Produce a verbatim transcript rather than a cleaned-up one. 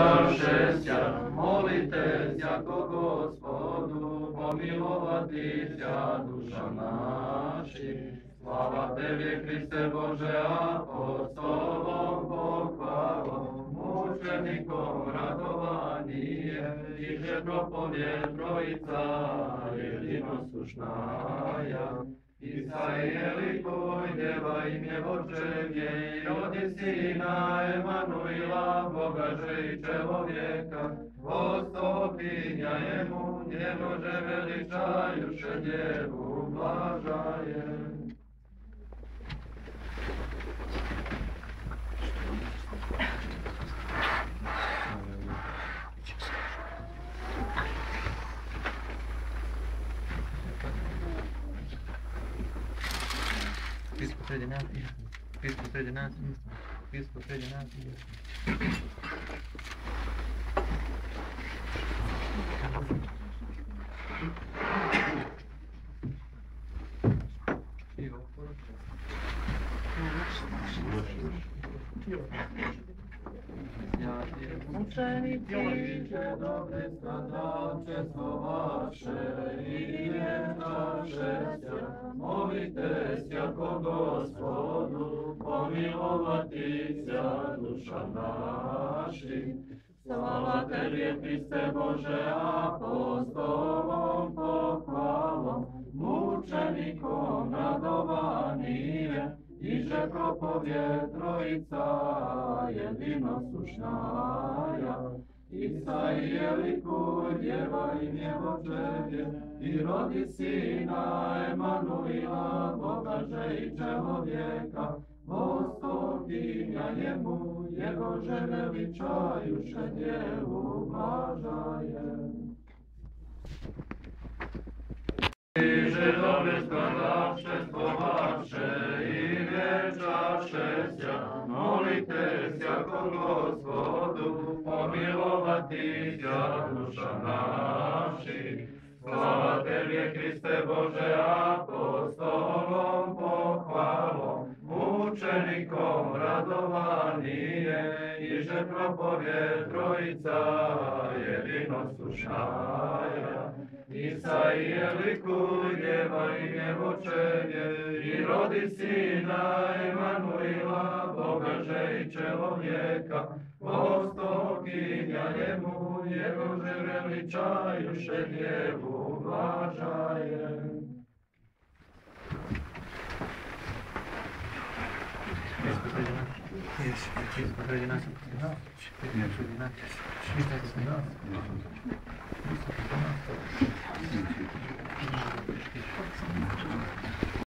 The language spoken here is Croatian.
čašeća, molite jako Gospodu, pomilovati duša naši. Slava Tebi, Hriste Bože, apostolom pohvalom, mučenikom radovanije, iže propovjed Trojica, jedinosušnaja. Isaije likuj, djeva imje Boževje, i rodi Sina Emanuila, Bogaže i čelovjeka, Vostopinja jemu, Djevože veličajuše Djevu blažaje. Pismo sredi nas, pismo sredi nas, pismo sredi nas. Uczenicie dobry składawcze słowasze i nasze molite jako Gospodu, pomilovati dusza naši. Slava Tebi, Hriste Bože, apostolom pohvalom, mučenikom radovanije, iže propovjed Trojica, jedinosušnaja. Isaije likuj, djeva imje Boževje, i rodi Sina Emanuila, Bogaže i čelovjeka, Vostopinja jemu, Jegože veličajuše Djevu blažaje. Iže dobre skladavše, spovaše i vječaše sja, molite jako Gospodu, pomilovati sja duša naši. Slava Tebi, Hriste Bože, apostolom pohvalom, mučenikom radovanije, iže propovjed Trojica, jedinosušnaja. Isaije likuj, djeva imje Boževje, i rodi Sina Emanuila, Bogaže i čelovjeka, Vostopinja jemu, Jegože veličajuše Djevu blažaje. Pismo sredi nas, pismo sredi nas, pismo sredi nas, pismo sredi nas.